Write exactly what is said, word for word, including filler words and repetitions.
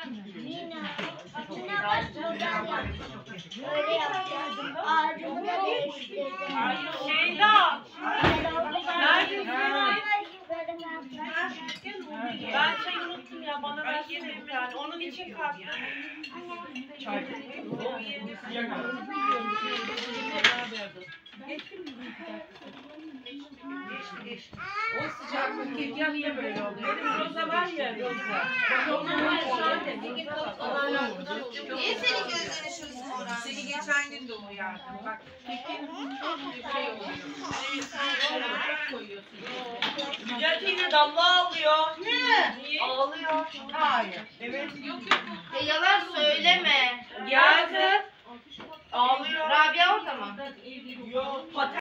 Nina. Nina bak buradan yapacağım. Öyle yapacağım. Ağacımı da değiştirdim. Hayır Şeyda. Neredesin? Ben çayı unuttum ya. Bana versene yani. Onun için kalktım. Çay. O sıcaklık gece niye böyle oluyor? Benim Roza var ya Roza. Niye senin gözlerin şurası moran? Seni geçen gün de uyardım. Bak kekin çok bir şey oluyor. Evet sen olarak koyuyorsun. Yücel teyze damla ağlıyor. Ne? Niye? Ağlıyor. Hayır. Evet. Yok yok. Ya yalan söyleme. Geldi. Ağlıyor. Rabia orada mı? Yok.